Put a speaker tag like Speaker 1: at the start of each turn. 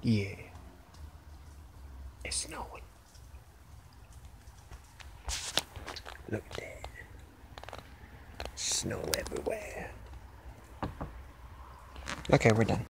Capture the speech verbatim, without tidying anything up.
Speaker 1: Yeah. It's snowing. Look at that. Snow everywhere. Okay, we're done.